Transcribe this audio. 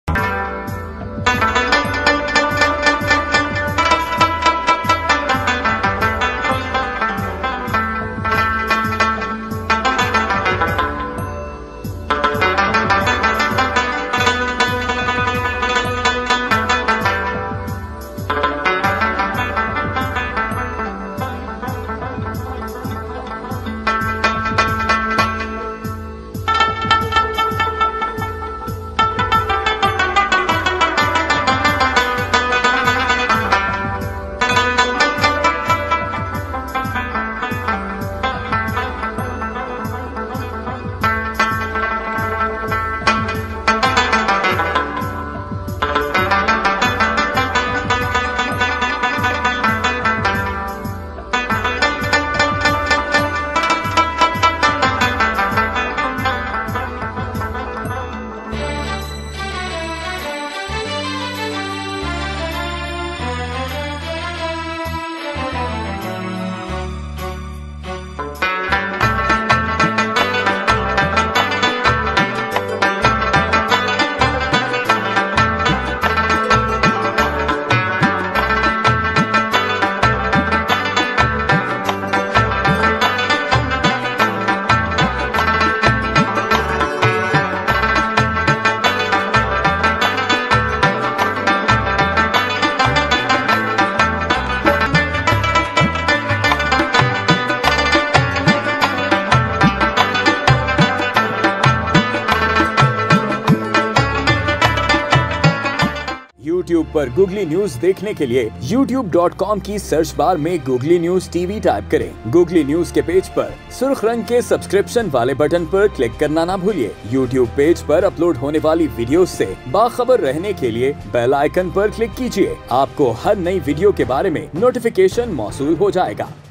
YouTube पर googly news देखने के लिए youtube.com की सर्च बार में गूगली न्यूज टीवी टाइप करें। गूगली न्यूज के पेज पर सुर्ख रंग के सब्सक्रिप्शन वाले बटन पर क्लिक करना ना भूलिए। YouTube पेज पर अपलोड होने वाली वीडियोस से बाखबर रहने के लिए बेल आइकन पर क्लिक कीजिए। आपको हर नई वीडियो के बारे में नोटिफिकेशन मौसूल हो जाएगा।